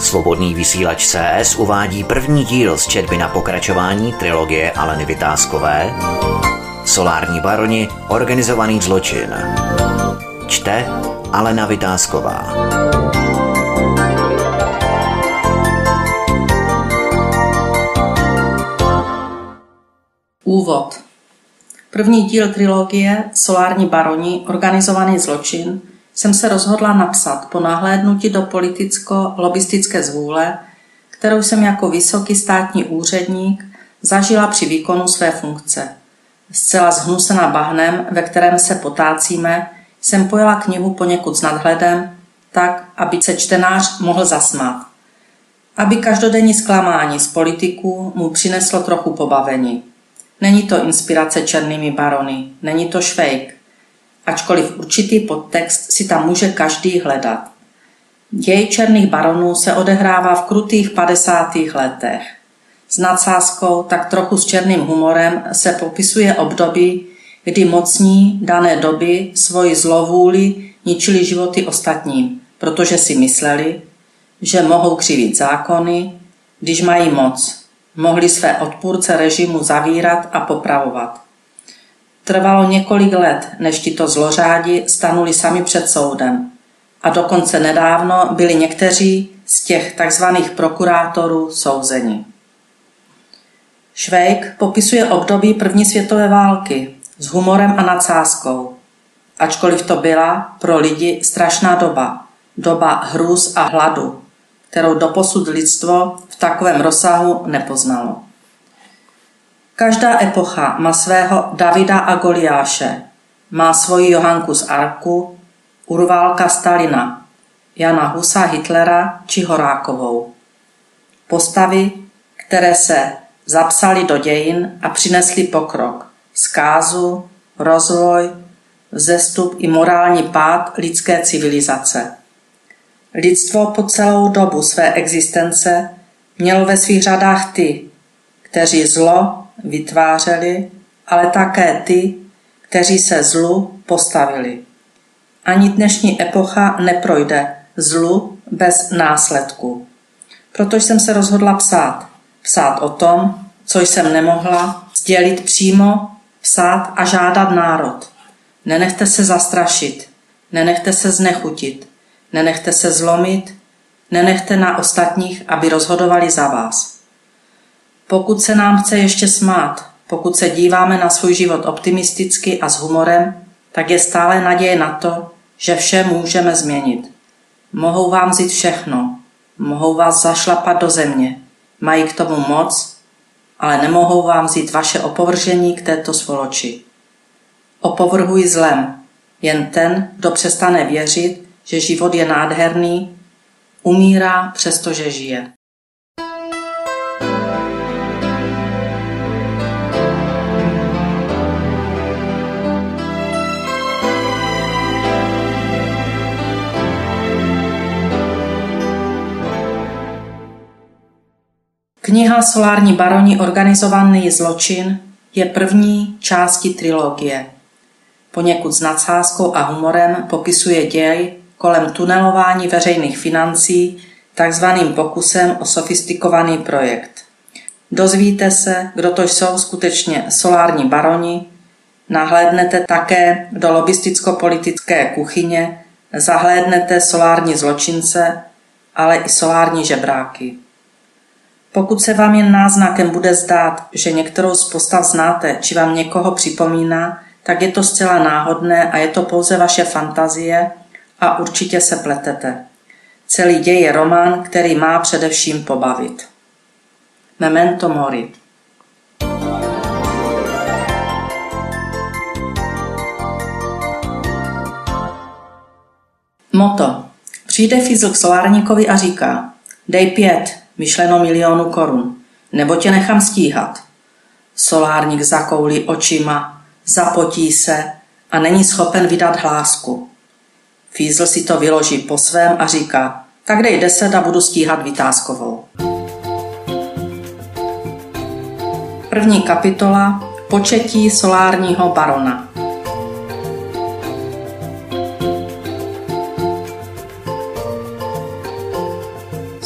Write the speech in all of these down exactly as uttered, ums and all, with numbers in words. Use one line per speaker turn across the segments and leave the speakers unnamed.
Svobodný vysílač C S uvádí první díl z četby na pokračování trilogie Aleny Vitáskové Solární baroni, organizovaný zločin. Čte Alena Vitásková.
Úvod. První díl trilogie Solární baroni, organizovaný zločin jsem se rozhodla napsat po nahlédnutí do politicko-lobistické zvůle, kterou jsem jako vysoký státní úředník zažila při výkonu své funkce. Zcela zhnusena bahnem, ve kterém se potácíme, jsem pojala knihu poněkud s nadhledem, tak, aby se čtenář mohl zasmát. Aby každodenní zklamání z politiků mu přineslo trochu pobavení. Není to inspirace černými barony, není to švejk, ačkoliv určitý podtext si tam může každý hledat. Děj černých baronů se odehrává v krutých padesátých letech. S nadsázkou, tak trochu s černým humorem se popisuje období, kdy mocní dané doby svoji zlovůli ničili životy ostatním, protože si mysleli, že mohou křivit zákony, když mají moc. Mohli své odpůrce režimu zavírat a popravovat. Trvalo několik let, než tito zlořádi stanuli sami před soudem. A dokonce nedávno byli někteří z těch takzvaných prokurátorů souzeni. Švejk popisuje období první světové války s humorem a nadsázkou. Ačkoliv to byla pro lidi strašná doba, doba hrůz a hladu, kterou doposud lidstvo v takovém rozsahu nepoznalo. Každá epocha má svého Davida a Goliáše, má svoji Johanku z Arku, Urválka Stalina, Jana Husa Hitlera či Horákovou. Postavy, které se zapsaly do dějin a přinesly pokrok, zkázu, rozvoj, vzestup i morální pád lidské civilizace. Lidstvo po celou dobu své existence mělo ve svých řadách ty, kteří zlo vytvářeli, ale také ty, kteří se zlu postavili. Ani dnešní epocha neprojde zlu bez následku. Proto jsem se rozhodla psát. Psát o tom, co jsem nemohla sdělit přímo, psát a žádat národ. Nenechte se zastrašit, nenechte se znechutit, nenechte se zlomit, nenechte na ostatních, aby rozhodovali za vás. Pokud se nám chce ještě smát, pokud se díváme na svůj život optimisticky a s humorem, tak je stále naděje na to, že vše můžeme změnit. Mohou vám vzít všechno, mohou vás zašlapat do země, mají k tomu moc, ale nemohou vám vzít vaše opovržení k této svoloči. Opovrhují zlem, jen ten, kdo přestane věřit, že život je nádherný, umírá, přestože žije. Kniha Solární baroni, organizovaný zločin je první částí trilogie. Poněkud s nadsázkou a humorem popisuje děj kolem tunelování veřejných financí takzvaným pokusem o sofistikovaný projekt. Dozvíte se, kdo to jsou skutečně solární baroni, nahlédnete také do lobisticko-politické kuchyně, zahlédnete solární zločince, ale i solární žebráky. Pokud se vám jen náznakem bude zdát, že některou z postav znáte, či vám někoho připomíná, tak je to zcela náhodné a je to pouze vaše fantazie a určitě se pletete. Celý děj je román, který má především pobavit. Memento mori. Moto. Přijde fízl k solárníkovi a říká: dej pět, myšleno milionu korun, nebo tě nechám stíhat. Solárník zakoulí očima, zapotí se a není schopen vydat hlásku. Fízl si to vyloží po svém a říká: tak dej deset a budu stíhat Vitáskovou. První kapitola. Početí solárního barona.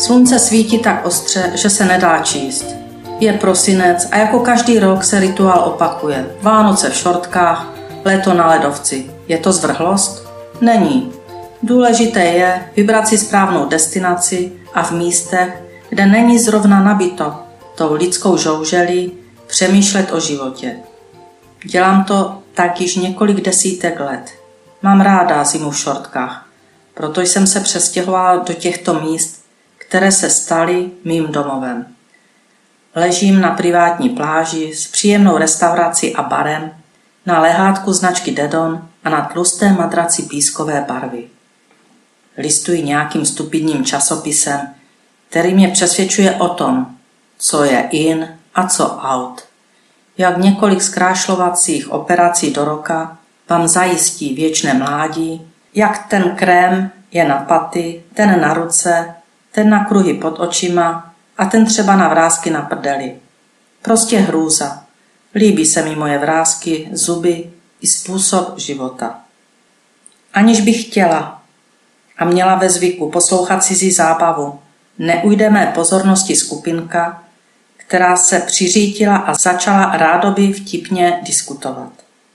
Slunce svítí tak ostře, že se nedá číst. Je prosinec a jako každý rok se rituál opakuje. Vánoce v šortkách, léto na ledovci. Je to zvrhlost? Není. Důležité je vybrat si správnou destinaci a v místech, kde není zrovna nabito tou lidskou žouželí, přemýšlet o životě. Dělám to tak již několik desítek let. Mám ráda zimu v šortkách, proto jsem se přestěhovala do těchto míst, které se staly mým domovem. Ležím na privátní pláži s příjemnou restaurací a barem, na lehátku značky Dedon a na tlusté madraci pískové barvy. Listuji nějakým stupidním časopisem, který mě přesvědčuje o tom, co je in a co out. Jak několik zkrášlovacích operací do roka vám zajistí věčné mládí, jak ten krém je na paty, ten na ruce, ten na kruhy pod očima a ten třeba na vrásky na prdeli. Prostě hrůza. Líbí se mi moje vrásky, zuby i způsob života. Aniž bych chtěla a měla ve zvyku poslouchat cizí zábavu, neujde mé pozornosti skupinka, která se přiřítila a začala rádoby vtipně diskutovat.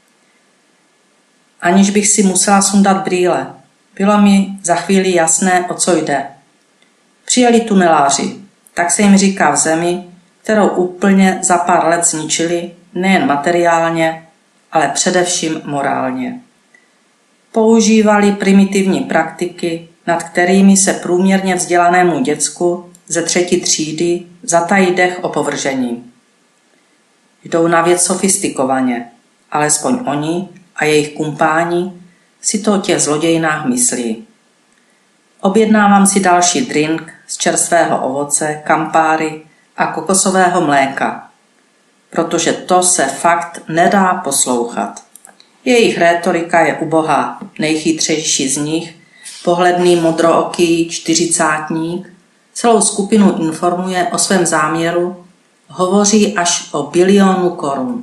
Aniž bych si musela sundat brýle, bylo mi za chvíli jasné, o co jde. Přijeli tuneláři, tak se jim říká v zemi, kterou úplně za pár let zničili, nejen materiálně, ale především morálně. Používali primitivní praktiky, nad kterými se průměrně vzdělanému děcku ze třetí třídy zatají dech opovržením. Jdou na věc sofistikovaně, alespoň oni a jejich kumpáni si to o těch zlodějinách myslí. Objednávám si další drink z čerstvého ovoce, kampáry a kokosového mléka, protože to se fakt nedá poslouchat. Jejich rétorika je ubohá, nejchytřejší z nich, pohledný modrooký čtyřicátník, celou skupinu informuje o svém záměru, hovoří až o bilionu korun.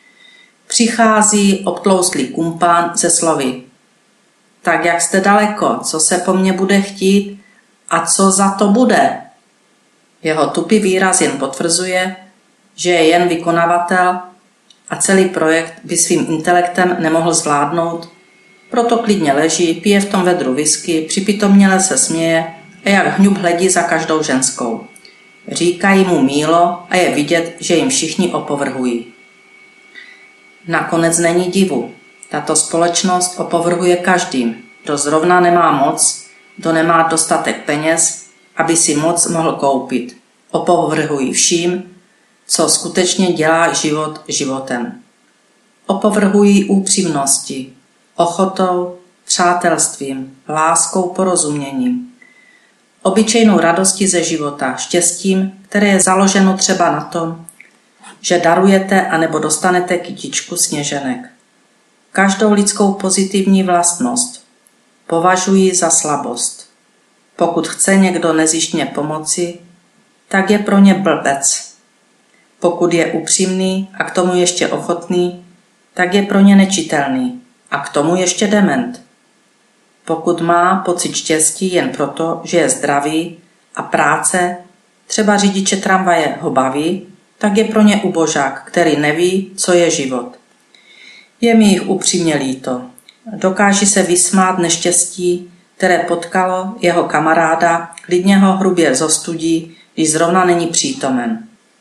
Přichází obtloustlý kumpán se slovy: tak jak jste daleko, co se po mně bude chtít a co za to bude? Jeho tupý výraz jen potvrzuje, že je jen vykonavatel a celý projekt by svým intelektem nemohl zvládnout, proto klidně leží, pije v tom vedru whisky, připitomněle se směje a jak hňub hledí za každou ženskou. Říkají mu Mílo a je vidět, že jim všichni opovrhují. Nakonec není divu. Tato společnost opovrhuje každým, kdo zrovna nemá moc, kdo nemá dostatek peněz, aby si moc mohl koupit. Opovrhují vším, co skutečně dělá život životem. Opovrhují upřímnosti, ochotou, přátelstvím, láskou, porozuměním, obyčejnou radostí ze života, štěstím, které je založeno třeba na tom, že darujete anebo dostanete kytičku sněženek. Každou lidskou pozitivní vlastnost považuji za slabost. Pokud chce někdo nezištně pomoci, tak je pro ně blbec. Pokud je upřímný a k tomu ještě ochotný, tak je pro ně nečitelný a k tomu ještě dement. Pokud má pocit štěstí jen proto, že je zdravý a práce, třeba řidiče tramvaje, ho baví, tak je pro ně ubožák, který neví, co je život. Je mi jich upřímně líto. Dokáží se vysmát neštěstí, které potkalo jeho kamaráda, klidně ho hrubě zostudí, když zrovna není přítomen.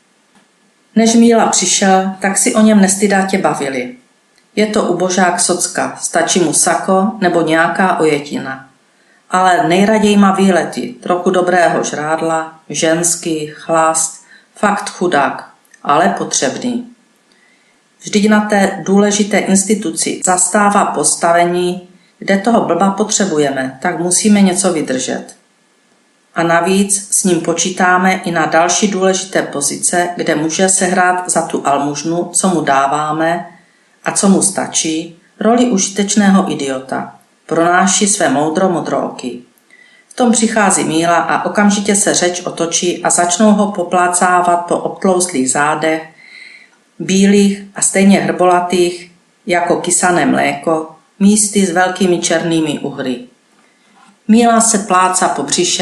Než Míla přišel, tak si o něm nestydatě bavili. Je to ubožák socka, stačí mu sako nebo nějaká ojetina. Ale nejraději má výlety, trochu dobrého žrádla, ženský, chlast, fakt chudák, ale potřebný. Vždyť na té důležité instituci zastává postavení, kde toho blba potřebujeme, tak musíme něco vydržet. A navíc s ním počítáme i na další důležité pozice, kde může sehrát za tu almužnu, co mu dáváme a co mu stačí, roli užitečného idiota. Pronáší své moudro modrooky. V tom přichází Míla a okamžitě se řeč otočí a začnou ho poplácávat po obtloustlých zádech, bílých a stejně hrbolatých jako kysané mléko, místy s velkými černými uhry. Míla se plácá po břiše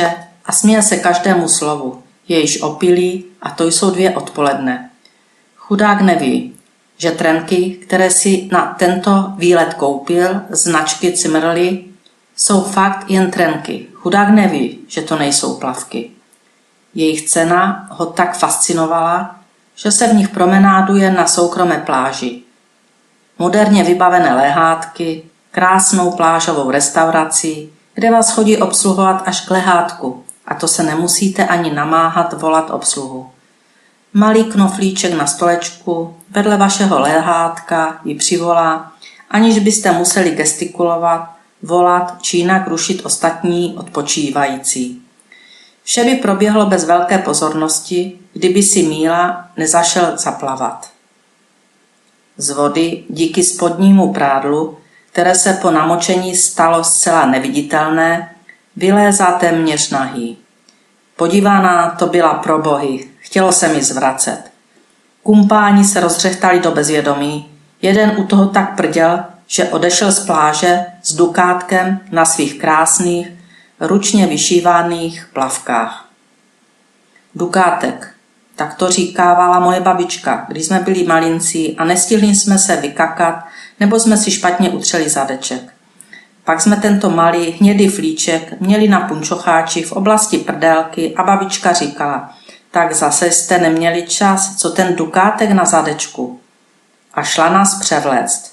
a směje se každému slovu. Je již opilý a to jsou dvě odpoledne. Chudák neví, že trenky, které si na tento výlet koupil, značky Cimrly, jsou fakt jen trenky. Chudák neví, že to nejsou plavky. Jejich cena ho tak fascinovala, že se v nich promenáduje na soukromé pláži. Moderně vybavené lehátky, krásnou plážovou restauraci, kde vás chodí obsluhovat až k lehátku, a to se nemusíte ani namáhat volat obsluhu. Malý knoflíček na stolečku vedle vašeho lehátka ji přivolá, aniž byste museli gestikulovat, volat či jinak rušit ostatní odpočívající. Vše by proběhlo bez velké pozornosti, kdyby si Míla nezašel zaplavat. Z vody díky spodnímu prádlu, které se po namočení stalo zcela neviditelné, vylézá téměř nahý. Podívaná to byla pro bohy, chtělo se mi zvracet. Kumpáni se rozřechtali do bezvědomí, jeden u toho tak prděl, že odešel z pláže s dukátkem na svých krásných, ručně vyšívaných plavkách. Dukátek, tak to říkávala moje babička, když jsme byli malinci a nestihli jsme se vykakat, nebo jsme si špatně utřeli zadeček. Pak jsme tento malý hnědý flíček měli na punčocháči v oblasti prdélky a babička říkala, tak zase jste neměli čas, co ten dukátek na zadečku. A šla nás převléct.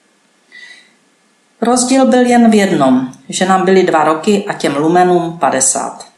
Rozdíl byl jen v jednom, že nám byly dva roky a těm lumenům padesát.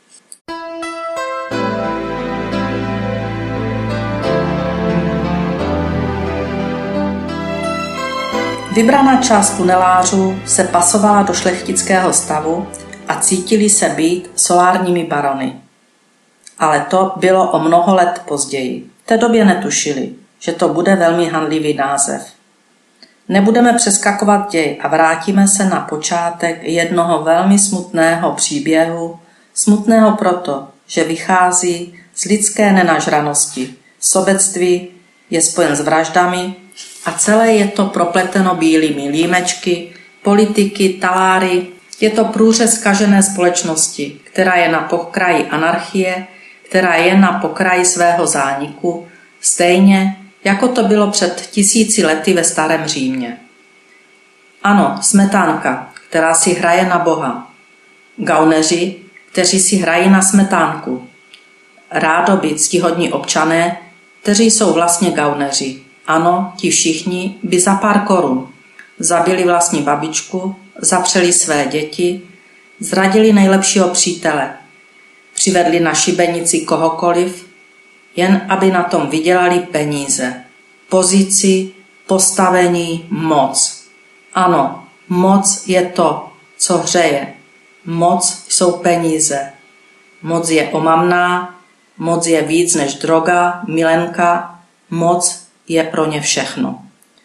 Vybraná část tunelářů se pasovala do šlechtického stavu a cítili se být solárními barony. Ale to bylo o mnoho let později. V té době netušili, že to bude velmi hanlivý název. Nebudeme přeskakovat děj a vrátíme se na počátek jednoho velmi smutného příběhu, smutného proto, že vychází z lidské nenažranosti. Sobectví je spojen s vraždami a celé je to propleteno bílými límečky, politiky, taláry. Je to průřez zkažené společnosti, která je na pokraji anarchie, která je na pokraji svého zániku, stejně jako to bylo před tisíci lety ve starém Římě. Ano, smetánka, která si hraje na Boha. Gauneři, kteří si hrají na smetánku. Rádoby ctihodní občané, kteří jsou vlastně gauneři. Ano, ti všichni by za pár korun zabili vlastní babičku, zapřeli své děti, zradili nejlepšího přítele, přivedli na šibenici kohokoliv, jen aby na tom vydělali peníze, pozici, postavení, moc. Ano, moc je to, co hřeje. Moc jsou peníze. Moc je omamná, moc je víc než droga, milenka, moc je pro ně všechno.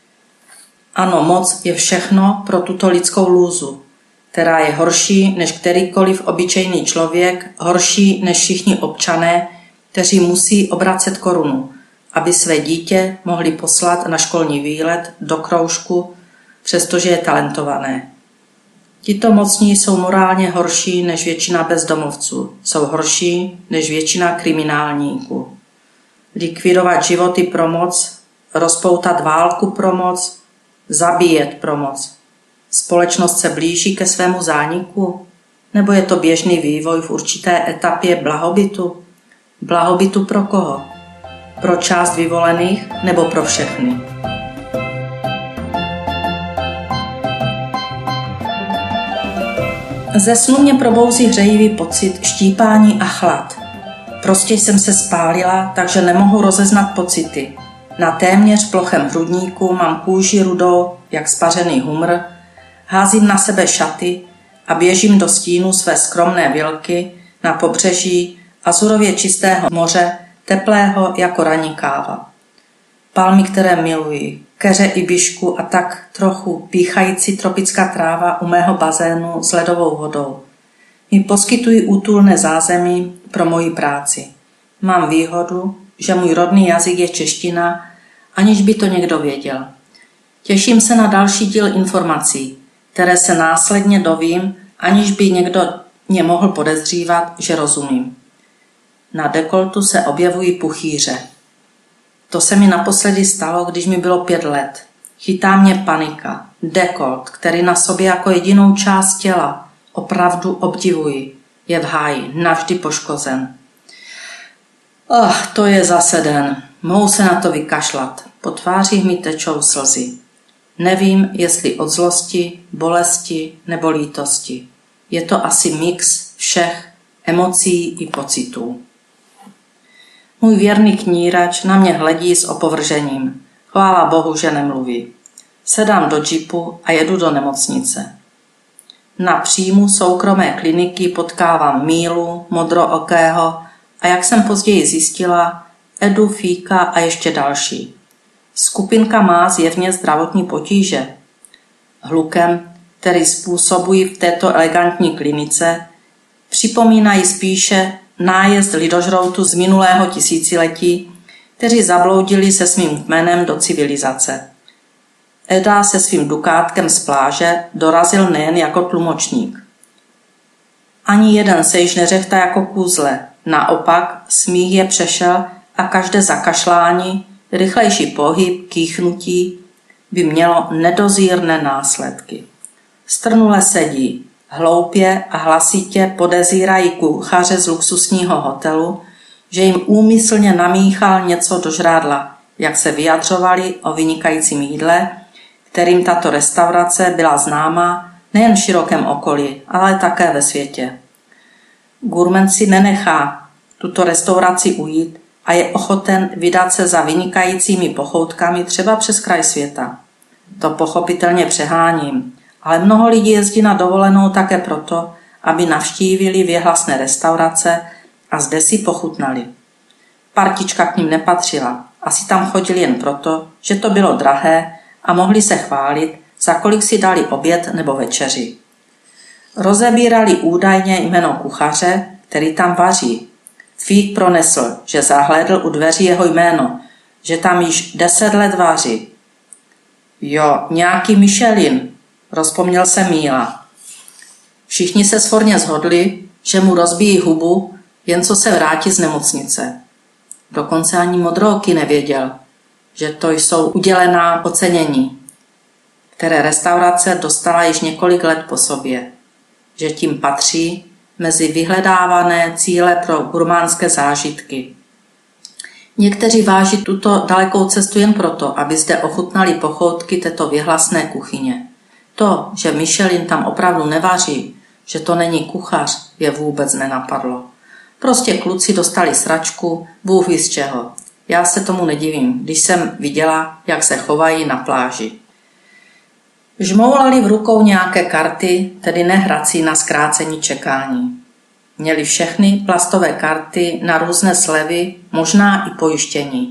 Ano, moc je všechno pro tuto lidskou lůzu, která je horší než kterýkoliv obyčejný člověk, horší než všichni občané, kteří musí obracet korunu, aby své dítě mohli poslat na školní výlet do kroužku, přestože je talentované. Tito mocní jsou morálně horší než většina bezdomovců, jsou horší než většina kriminálníků. Likvidovat životy pro moc, rozpoutat válku pro moc, zabíjet pro moc. Společnost se blíží ke svému zániku? Nebo je to běžný vývoj v určité etapě blahobytu? Blahobytu pro koho? Pro část vyvolených nebo pro všechny? Ze snu mě probouzí hřejivý pocit štípání a chlad. Prostě jsem se spálila, takže nemohu rozeznat pocity. Na téměř plochem hrudníku mám kůži rudou, jak spařený humr, házím na sebe šaty a běžím do stínu své skromné vilky na pobřeží azurově čistého moře, teplého jako ranní káva. Palmy, které miluji, keře i bišku a tak trochu píchající tropická tráva u mého bazénu s ledovou vodou mi poskytují útulné zázemí pro moji práci. Mám výhodu, že můj rodný jazyk je čeština, aniž by to někdo věděl. Těším se na další díl informací, které se následně dovím, aniž by někdo mě mohl podezřívat, že rozumím. Na dekoltu se objevují puchýře. To se mi naposledy stalo, když mi bylo pět let. Chytá mě panika. Dekolt, který na sobě jako jedinou část těla opravdu obdivuji, je v háji, navždy poškozen. Ach, to je zase den. Mohu se na to vykašlat. Po tvářích mi tečou slzy. Nevím, jestli od zlosti, bolesti nebo lítosti. Je to asi mix všech emocí i pocitů. Můj věrný knírač na mě hledí s opovržením. Chvála Bohu, že nemluví. Sedám do džipu a jedu do nemocnice. Na příjmu soukromé kliniky potkávám Mílu, modrookého a jak jsem později zjistila, Edu, Fíka a ještě další. Skupinka má zjevně zdravotní potíže. Hlukem, který způsobují v této elegantní klinice, připomínají spíše nájezd lidožroutů z minulého tisíciletí, kteří zabloudili se svým kmenem do civilizace. Eda se svým dukátkem z pláže dorazil nejen jako tlumočník. Ani jeden se již neřechtá jako kůzle, naopak smích je přešel a každé zakašlání, rychlejší pohyb, kýchnutí by mělo nedozírné následky. Strnule sedí, hloupě a hlasitě podezírají kuchaře z luxusního hotelu, že jim úmyslně namíchal něco do žrádla, jak se vyjadřovali o vynikajícím jídle, kterým tato restaurace byla známá nejen v širokém okolí, ale také ve světě. Gurmand si nenechá tuto restauraci ujít a je ochoten vydat se za vynikajícími pochoutkami třeba přes kraj světa. To pochopitelně přeháním, ale mnoho lidí jezdí na dovolenou také proto, aby navštívili věhlasné restaurace a zde si pochutnali. Partička k ním nepatřila, asi tam chodili jen proto, že to bylo drahé a mohli se chválit, za kolik si dali oběd nebo večeři. Rozebírali údajně jméno kuchaře, který tam vaří. Fík pronesl, že zahlédl u dveří jeho jméno, že tam již deset let vaří. Jo, nějaký Michelin, rozpomněl se Míla. Všichni se svorně shodli, že mu rozbíjí hubu, jen co se vrátí z nemocnice. Dokonce ani modrooky nevěděl, že to jsou udělená ocenění, které restaurace dostala již několik let po sobě, že tím patří mezi vyhledávané cíle pro gurmánské zážitky. Někteří váží tuto dalekou cestu jen proto, aby zde ochutnali pochoutky této věhlasné kuchyně. To, že Michelin tam opravdu nevaří, že to není kuchař, je vůbec nenapadlo. Prostě kluci dostali sračku, Bůh ví z čeho. Já se tomu nedivím, když jsem viděla, jak se chovají na pláži. Žmoulali v rukou nějaké karty, tedy nehrací na zkrácení čekání. Měli všechny plastové karty na různé slevy, možná i pojištění.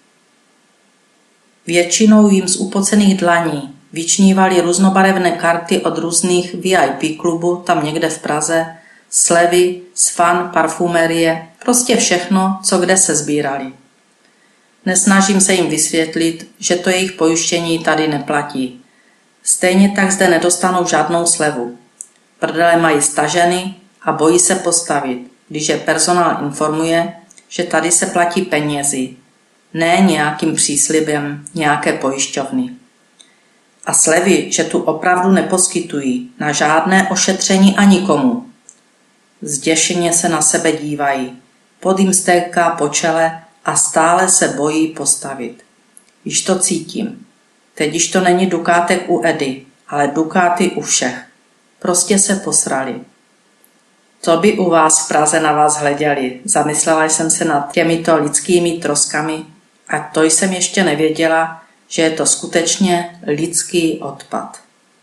Většinou jim z upocených dlaní vyčnívali různobarevné karty od různých V I P klubů tam někde v Praze, slevy, sfan, parfumerie, prostě všechno, co kde se sbírali. Nesnažím se jim vysvětlit, že to jejich pojištění tady neplatí. Stejně tak zde nedostanou žádnou slevu. Prdele mají staženy a bojí se postavit, když je personál informuje, že tady se platí penězi, ne nějakým příslibem nějaké pojišťovny. A slevy, že tu opravdu neposkytují na žádné ošetření a nikomu. Zděšeně se na sebe dívají, pod jim stéká po čele a stále se bojí postavit. Již to cítím. Teď již to není dukátek u Edy, ale dukáty u všech. Prostě se posrali. Co by u vás v Praze na vás hleděli? Zamyslela jsem se nad těmito lidskými troskami a to jsem ještě nevěděla, že je to skutečně lidský odpad.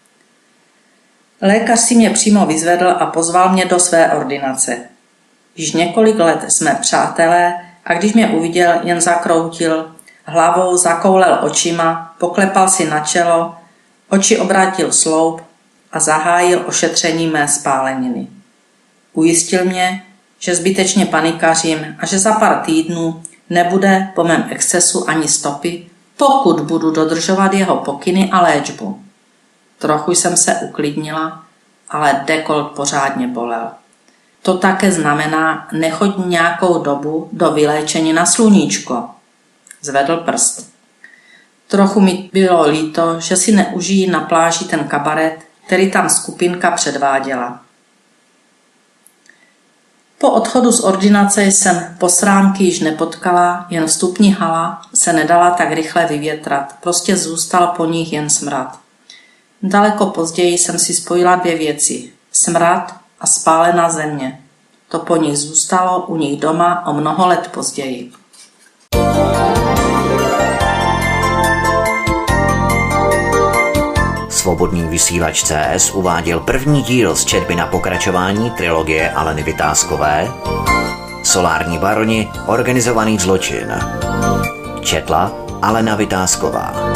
Lékař si mě přímo vyzvedl a pozval mě do své ordinace. Již několik let jsme přátelé a když mě uviděl, jen zakroutil hlavou, zakoulel očima, poklepal si na čelo, oči obrátil sloup a zahájil ošetření mé spáleniny. Ujistil mě, že zbytečně panikařím a že za pár týdnů nebude po mém excesu ani stopy, pokud budu dodržovat jeho pokyny a léčbu. Trochu jsem se uklidnila, ale dekolt pořádně bolel. To také znamená, nechoď nějakou dobu do vyléčení na sluníčko. Zvedl prst. Trochu mi bylo líto, že si neužijí na pláži ten kabaret, který tam skupinka předváděla. Po odchodu z ordinace jsem posránky již nepotkala, jen vstupní hala se nedala tak rychle vyvětrat, prostě zůstal po nich jen smrad. Daleko později jsem si spojila dvě věci, smrad a spálená země. To po nich zůstalo u nich doma o mnoho let později.
Svobodný vysílač C S uváděl první díl z četby na pokračování trilogie Aleny Vytázkové Solární baroni, organizovaný zločin. Četla Alena Vytázková.